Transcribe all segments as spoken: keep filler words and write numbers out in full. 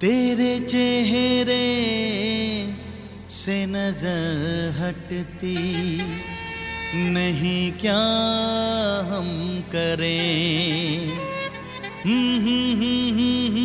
तेरे चेहरे से नजर हटती नहीं, क्या हम करें। हम्म हम्म हम्म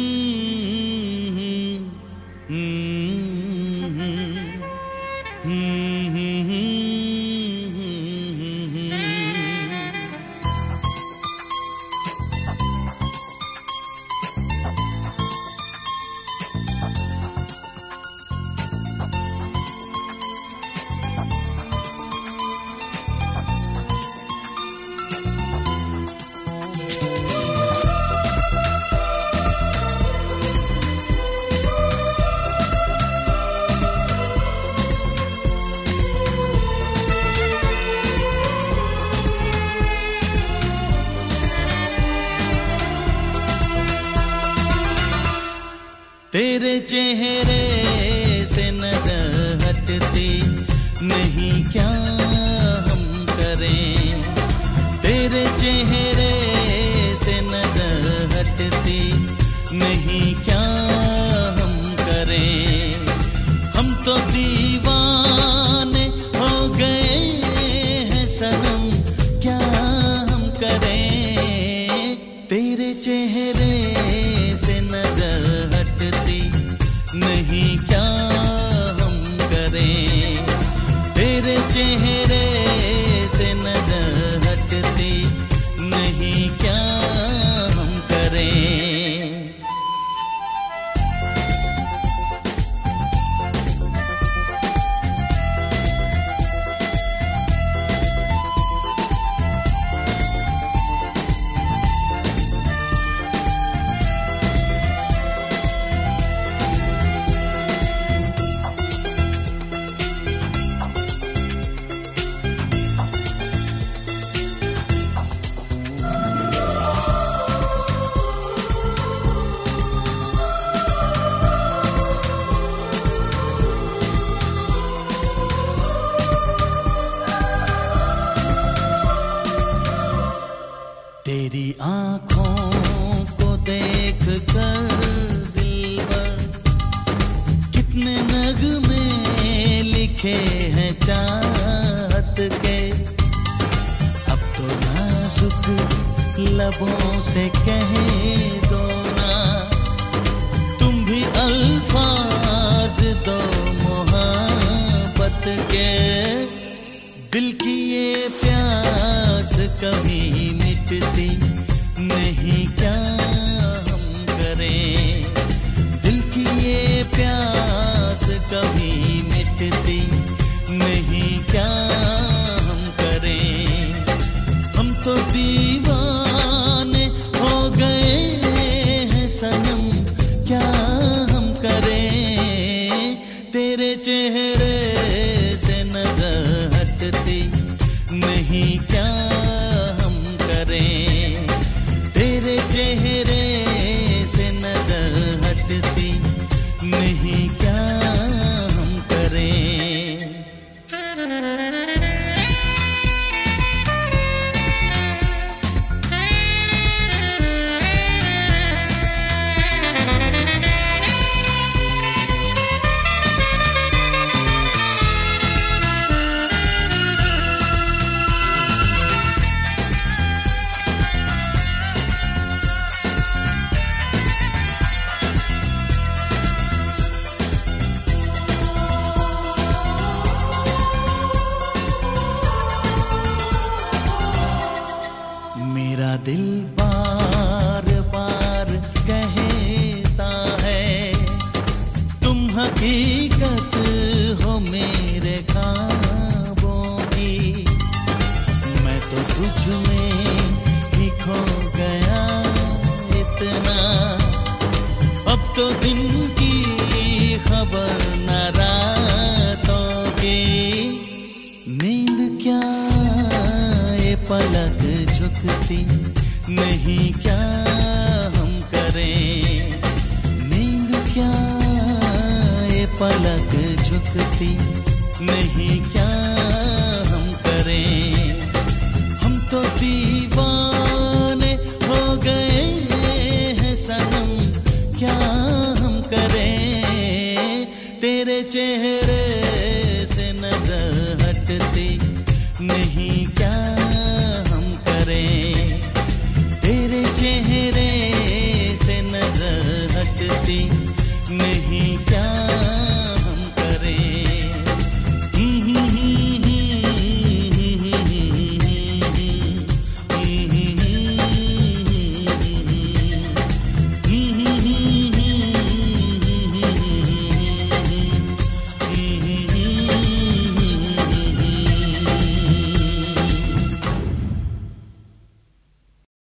तेरे चेहरे से नजर हटती नहीं, क्या हम करें। तेरे चेहरे से नजर हटती नहीं, क्या हम करें। हम तो दीवाने हो गए हैं सनम, क्या हम करें। तेरे चेहरे से नजर नहीं, क्या हम करें। तेरे चेहरे से नजर हटती नहीं, क्या हम करें। तेरी आँखों को देख कर दिलबर कितने नगमे लिखे हैं चाहत के। अब तो नाजुक लबों से कह दो ना, तुम भी अल्फाज दो मोहब्बत के। दिल की ये प्यास कभी मिटती नहीं, क्या हम करें। दिल की ये प्यास कभी मिटती नहीं, क्या हम करें। हम तो दीवाने हो गए हैं सनम, क्या हम करें। तेरे चेहरे से नजर हटती नहीं, क्या हम करें। तेरे चेहरे से नजर हटती नहीं, क्या हम करें। मेरा दिल बार बार कहता है, तुम हकीकत हो मेरे ख्वाबों की। मैं तो तुझ में ही खो गया इतना, अब तो दिन की खबर न रातों की। नींद क्या ये पलक झुकती नहीं, क्या हम करें। नींद क्या ये पलक झुकती नहीं, क्या हम करें। हम तो दीवाने हो गए हैं सनम, क्या हम करें। चेहरा